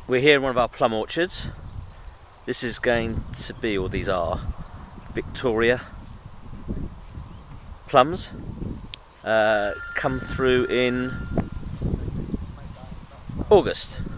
We're here in one of our plum orchards. This is going to be, or these are, Victoria plums. Come through in August.